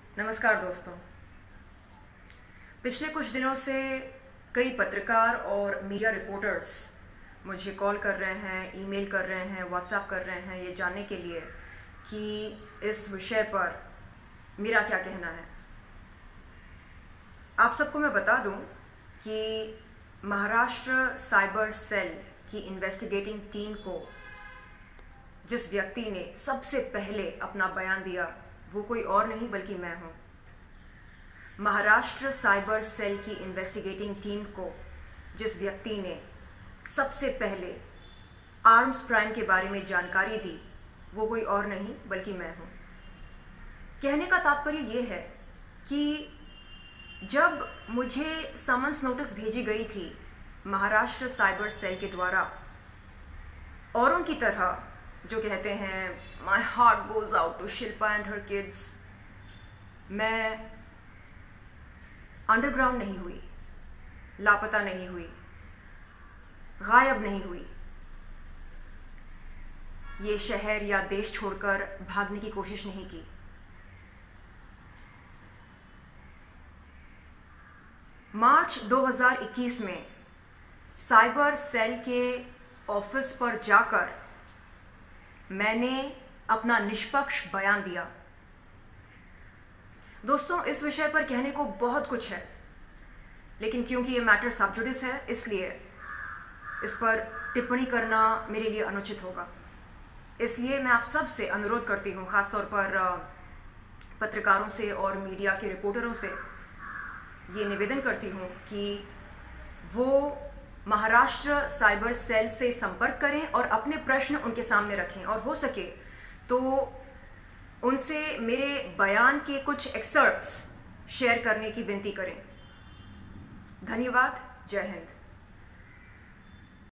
नमस्कार दोस्तों। पिछले कुछ दिनों से कई पत्रकार और मीडिया रिपोर्टर्स मुझे कॉल कर रहे हैं, ईमेल कर रहे हैं, व्हाट्सएप कर रहे हैं ये जानने के लिए कि इस विषय पर मेरा क्या कहना है। आप सबको मैं बता दूं कि महाराष्ट्र साइबर सेल की इन्वेस्टिगेटिंग टीम को जिस व्यक्ति ने सबसे पहले अपना बयान दिया वो कोई और नहीं बल्कि मैं हूं। महाराष्ट्र साइबर सेल की इन्वेस्टिगेटिंग टीम को जिस व्यक्ति ने सबसे पहले आर्म्स प्राइम के बारे में जानकारी दी वो कोई और नहीं बल्कि मैं हूं। कहने का तात्पर्य ये है कि जब मुझे समन्स नोटिस भेजी गई थी महाराष्ट्र साइबर सेल के द्वारा, औरों की तरह जो कहते हैं my heart goes out to Shilpa and her kids, मैं अंडरग्राउंड नहीं हुई, लापता नहीं हुई, गायब नहीं हुई, ये शहर या देश छोड़कर भागने की कोशिश नहीं की। मार्च 2021 में साइबर सेल के ऑफिस पर जाकर मैंने अपना निष्पक्ष बयान दिया। दोस्तों, इस विषय पर कहने को बहुत कुछ है, लेकिन क्योंकि ये मैटर सब जुडिस है इसलिए इस पर टिप्पणी करना मेरे लिए अनुचित होगा। इसलिए मैं आप सब से अनुरोध करती हूँ, खासतौर पर पत्रकारों से और मीडिया के रिपोर्टरों से ये निवेदन करती हूँ कि वो महाराष्ट्र साइबर सेल से संपर्क करें और अपने प्रश्न उनके सामने रखें, और हो सके तो उनसे मेरे बयान के कुछ एक्सर्ट्स शेयर करने की विनती करें। धन्यवाद। जय हिंद।